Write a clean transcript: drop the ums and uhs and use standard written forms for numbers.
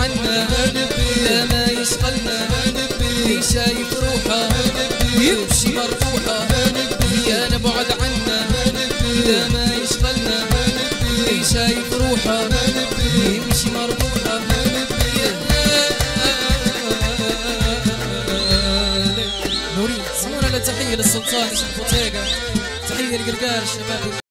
عنا لا ما يشغلنا اللي شايف روحه يمشي مربوحه يا نبعد عنا لا ما يشغلنا اللي شايف روحه يمشي مربوحه نوري سمونا. تحية للسلطان الفوتيقة، تحية لقرقار الشباب.